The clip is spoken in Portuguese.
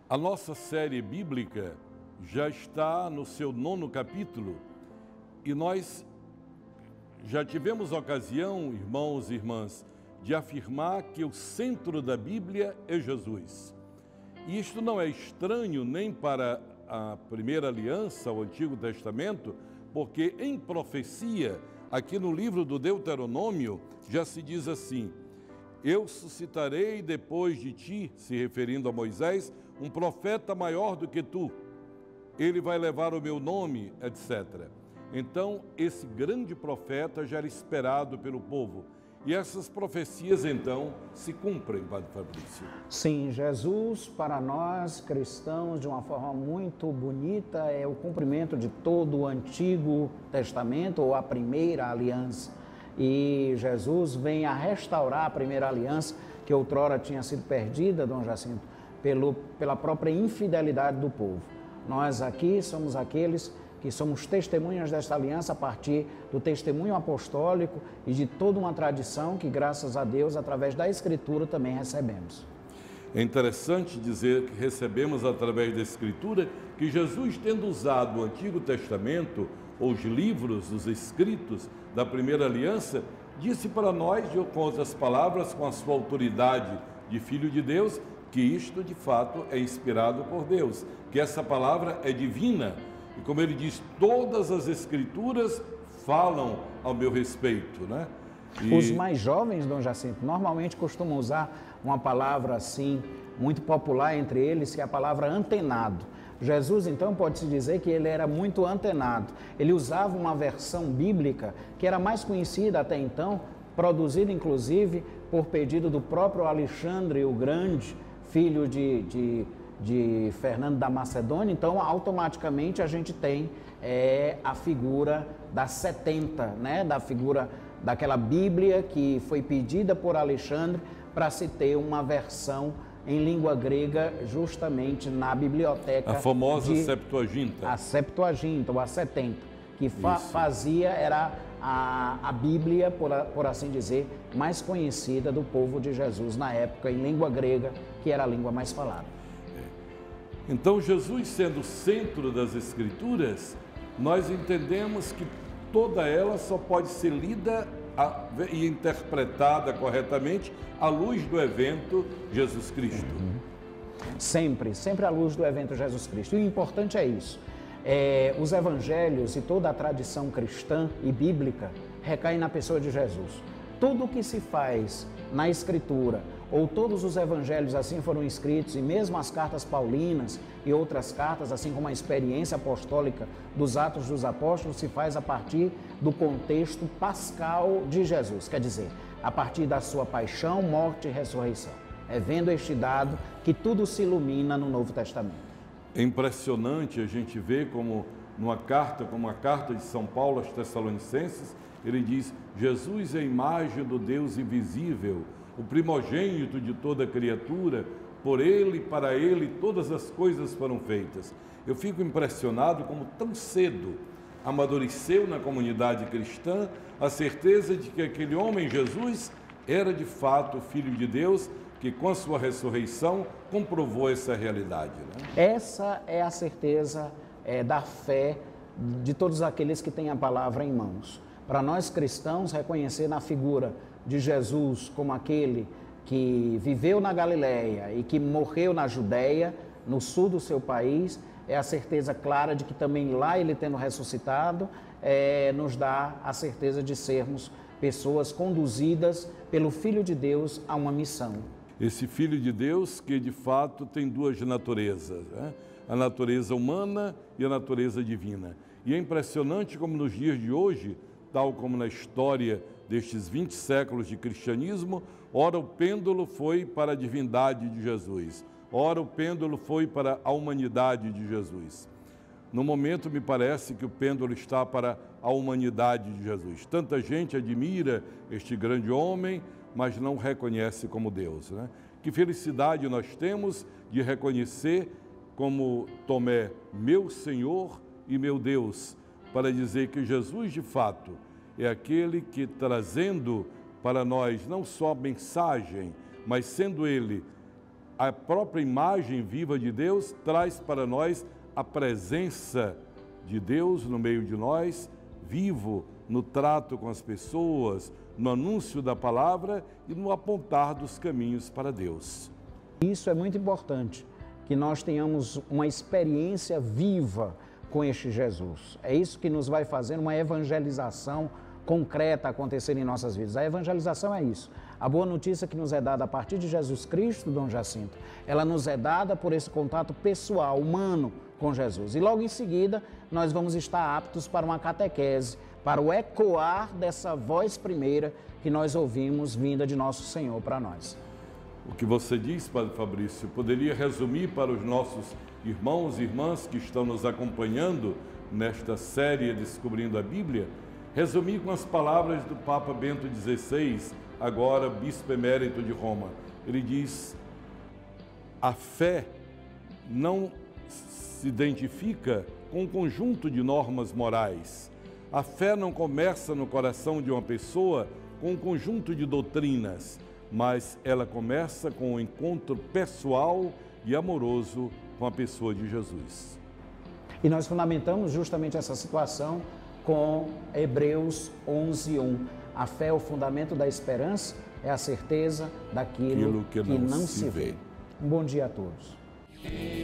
A nossa série bíblica já está no seu 9º capítulo e nós já tivemos ocasião, irmãos e irmãs, de afirmar que o centro da Bíblia é Jesus. E isto não é estranho nem para a primeira aliança, o Antigo Testamento, porque em profecia, aqui no livro do Deuteronômio, já se diz assim: eu suscitarei depois de ti, se referindo a Moisés, um profeta maior do que tu. Ele vai levar o meu nome, etc. Então, esse grande profeta já era esperado pelo povo. E essas profecias, então, se cumprem, Padre Fabrício. Sim, Jesus, para nós cristãos, de uma forma muito bonita, é o cumprimento de todo o Antigo Testamento, ou a primeira aliança. E Jesus vem a restaurar a primeira aliança, que outrora tinha sido perdida, Dom Jacinto, pela própria infidelidade do povo. Nós aqui somos aqueles que somos testemunhas desta aliança a partir do testemunho apostólico e de toda uma tradição que, graças a Deus, através da Escritura também recebemos. É interessante dizer que recebemos através da Escritura que Jesus, tendo usado o Antigo Testamento, ou os livros, os escritos da primeira aliança, disse para nós, com outras palavras, com a sua autoridade de Filho de Deus, que isto de fato é inspirado por Deus, que essa palavra é divina. E como ele diz, todas as Escrituras falam ao meu respeito, né? Os mais jovens, Dom Jacinto, normalmente costumam usar uma palavra assim, muito popular entre eles, que é a palavra antenado. Jesus, então, pode-se dizer que ele era muito antenado. Ele usava uma versão bíblica que era mais conhecida até então, produzida, inclusive, por pedido do próprio Alexandre o Grande, filho de Fernando da Macedônia. Então, automaticamente, a gente tem a figura das 70, né? Da figura daquela Bíblia que foi pedida por Alexandre para se ter uma versão em língua grega, justamente na biblioteca. A famosa Septuaginta. A Septuaginta, ou a 70, que fazia, era a Bíblia, por assim dizer, mais conhecida do povo de Jesus na época, em língua grega, que era a língua mais falada. Então, Jesus sendo o centro das Escrituras, nós entendemos que toda ela só pode ser lida e interpretada corretamente à luz do evento Jesus Cristo. Sempre à luz do evento Jesus Cristo. E o importante é isso. Os evangelhos e toda a tradição cristã e bíblica recaem na pessoa de Jesus. Tudo o que se faz na Escritura, ou todos os evangelhos assim foram escritos, e mesmo as cartas paulinas e outras cartas, assim como a experiência apostólica dos Atos dos Apóstolos, se faz a partir do contexto pascal de Jesus, quer dizer, a partir da sua paixão, morte e ressurreição. É vendo este dado que tudo se ilumina no Novo Testamento. É impressionante a gente ver como a carta de São Paulo aos Tessalonicenses, ele diz: Jesus é a imagem do Deus invisível, o primogênito de toda criatura, por ele, para ele, todas as coisas foram feitas. Eu fico impressionado como tão cedo amadureceu na comunidade cristã a certeza de que aquele homem, Jesus, era de fato o Filho de Deus, que com a sua ressurreição comprovou essa realidade, né? Essa é a certeza da fé de todos aqueles que têm a palavra em mãos. Para nós cristãos, reconhecer na figura de Jesus como aquele que viveu na Galileia e que morreu na Judéia, no sul do seu país, é a certeza clara de que também lá ele tendo ressuscitado, nos dá a certeza de sermos pessoas conduzidas pelo Filho de Deus a uma missão. Esse Filho de Deus que de fato tem duas naturezas, né? A natureza humana e a natureza divina. E é impressionante como nos dias de hoje, tal como na história destes 20 séculos de cristianismo, ora o pêndulo foi para a divindade de Jesus, ora o pêndulo foi para a humanidade de Jesus. No momento, me parece que o pêndulo está para a humanidade de Jesus. Tanta gente admira este grande homem, mas não reconhece como Deus, né? Que felicidade nós temos de reconhecer como Tomé, meu Senhor e meu Deus, para dizer que Jesus, de fato, é aquele que, trazendo para nós não só a mensagem, mas sendo ele a própria imagem viva de Deus traz para nós a presença de Deus no meio de nós, vivo no trato com as pessoas, no anúncio da palavra e no apontar dos caminhos para Deus. Isso é muito importante, que nós tenhamos uma experiência viva com este Jesus. É isso que nos vai fazer uma evangelização concreta acontecer em nossas vidas. A evangelização é isso. A boa notícia que nos é dada a partir de Jesus Cristo, Dom Jacinto, ela nos é dada por esse contato pessoal, humano com Jesus. E logo em seguida, nós vamos estar aptos para uma catequese, para o ecoar dessa voz primeira que nós ouvimos vinda de nosso Senhor para nós. O que você diz, Padre Fabrício, poderia resumir para os nossos irmãos e irmãs que estão nos acompanhando nesta série Descobrindo a Bíblia, resumir com as palavras do Papa Bento XVI, agora Bispo Emérito de Roma. Ele diz: a fé não se identifica com um conjunto de normas morais. A fé não começa no coração de uma pessoa com um conjunto de doutrinas, mas ela começa com um encontro pessoal e amoroso com a pessoa de Jesus. E nós fundamentamos justamente essa situação com Hebreus 11:1. A fé é o fundamento da esperança, é a certeza daquilo que não se vê. Um bom dia a todos.